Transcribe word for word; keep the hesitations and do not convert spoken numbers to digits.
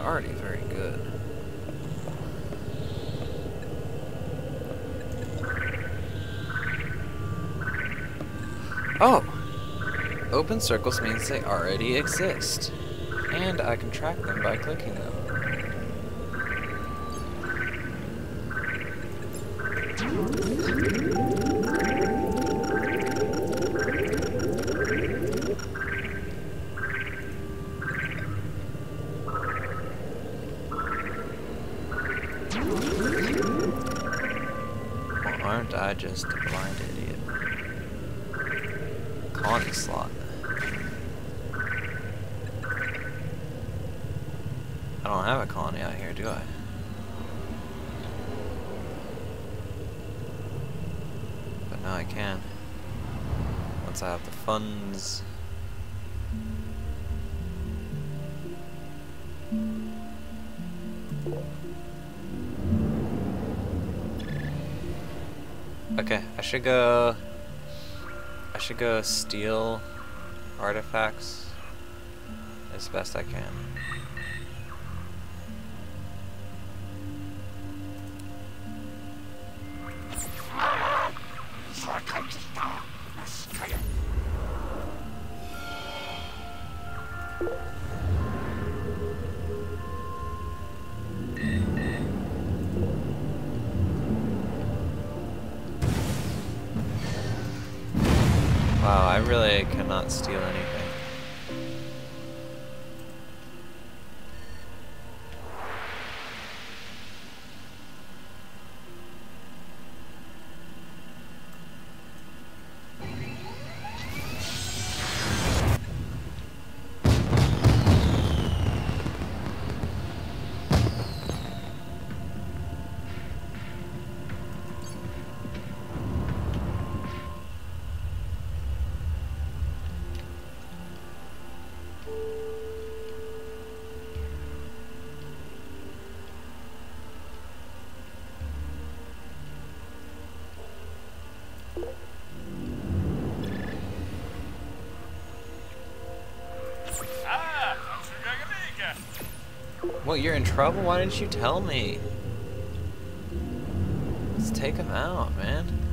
already very good. Oh! Open circles means they already exist. And I can track them by clicking them. Well, aren't I just a blind idiot? Colony slot. I don't have a colony out here, do I? But now I can. Once I have the funds. Okay, I should go... I should go steal artifacts as best I can. Wow, I really cannot steal anything. Well, you're in trouble? Why didn't you tell me? Let's take him out, man.